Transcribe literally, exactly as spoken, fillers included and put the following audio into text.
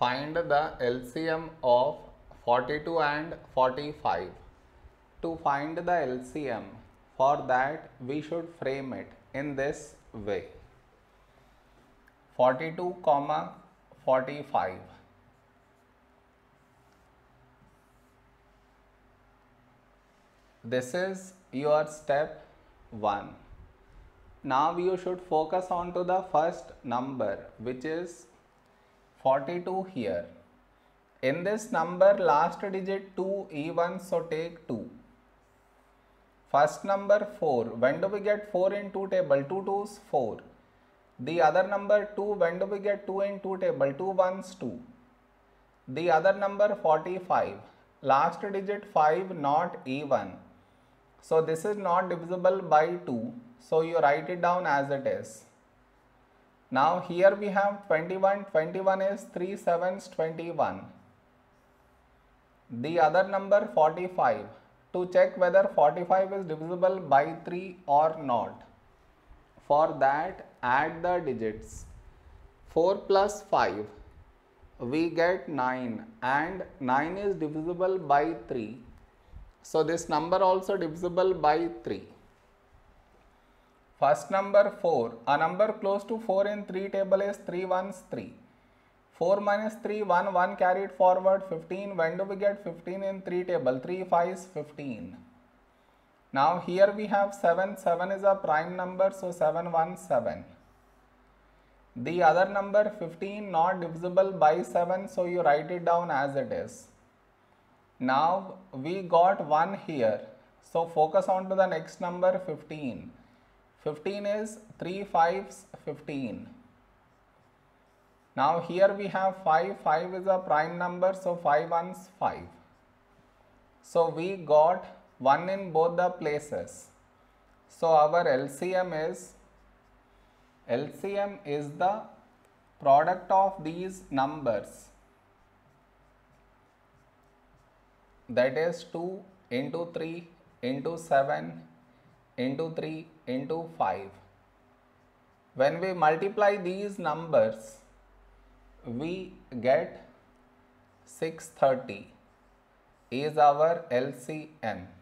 Find the L C M of forty-two and forty-five. To find the L C M, for that we should frame it in this way. forty-two comma forty-five. This is your step one. Now you should focus on to the first number, which is forty-two here. In this number, last digit two even, so take two. First number four. When do we get four in two table? two twos four. The other number two. When do we get two in two table? two ones two. The other number forty-five. Last digit five not even. So this is not divisible by two. So you write it down as it is. Now here we have twenty-one. twenty-one is three sevens twenty-one. The other number forty-five. To check whether forty-five is divisible by three or not. For that, add the digits. four plus five. We get nine, and nine is divisible by three. So this number also divisible by three. First number four. A number close to four in three table is three ones three. four minus three, one, one carried forward, fifteen. When do we get fifteen in three table? three fives, fifteen. Now here we have seven. seven is a prime number, so seven one seven. The other number fifteen not divisible by seven, so you write it down as it is. Now we got one here, so focus on to the next number fifteen. fifteen is three fives, fifteen. Now here we have five. five is a prime number, so five ones five. So we got one in both the places. So our L C M is L C M is the product of these numbers, that is two into three into seven into three into five. When we multiply these numbers, we get six thirty is our L C M.